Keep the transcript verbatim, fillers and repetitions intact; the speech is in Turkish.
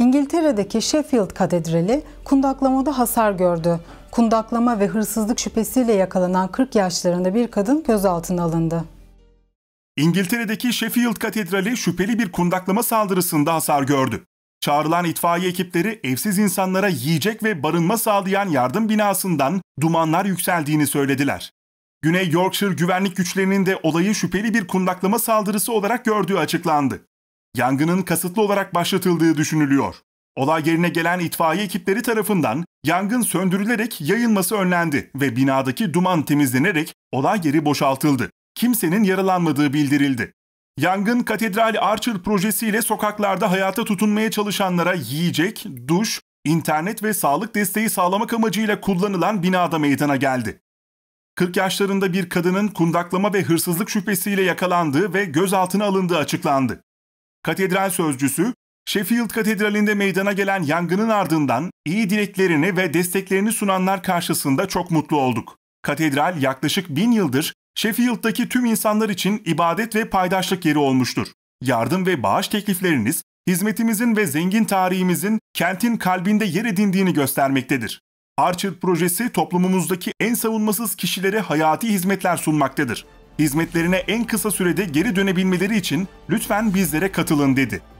İngiltere'deki Sheffield Katedrali kundaklamada hasar gördü. Kundaklama ve hırsızlık şüphesiyle yakalanan kırk yaşlarında bir kadın gözaltına alındı. İngiltere'deki Sheffield Katedrali şüpheli bir kundaklama saldırısında hasar gördü. Çağrılan itfaiye ekipleri evsiz insanlara yiyecek ve barınma sağlayan yardım binasından dumanlar yükseldiğini söylediler. Güney Yorkshire güvenlik güçlerinin de olayı şüpheli bir kundaklama saldırısı olarak gördüğü açıklandı. Yangının kasıtlı olarak başlatıldığı düşünülüyor. Olay yerine gelen itfaiye ekipleri tarafından yangın söndürülerek yayılması önlendi ve binadaki duman temizlenerek olay yeri boşaltıldı. Kimsenin yaralanmadığı bildirildi. Yangın Katedral Archer projesiyle sokaklarda hayata tutunmaya çalışanlara yiyecek, duş, internet ve sağlık desteği sağlamak amacıyla kullanılan binada meydana geldi. kırk yaşlarında bir kadının kundaklama ve hırsızlık şüphesiyle yakalandığı ve gözaltına alındığı açıklandı. Katedral sözcüsü, Sheffield Katedrali'nde meydana gelen yangının ardından iyi dileklerini ve desteklerini sunanlar karşısında çok mutlu olduk. Katedral yaklaşık bin yıldır Sheffield'daki tüm insanlar için ibadet ve paydaşlık yeri olmuştur. Yardım ve bağış teklifleriniz, hizmetimizin ve zengin tarihimizin kentin kalbinde yer edindiğini göstermektedir. Archer projesi toplumumuzdaki en savunmasız kişilere hayati hizmetler sunmaktadır. Hizmetlerine en kısa sürede geri dönebilmeleri için lütfen bizlere katılın dedi.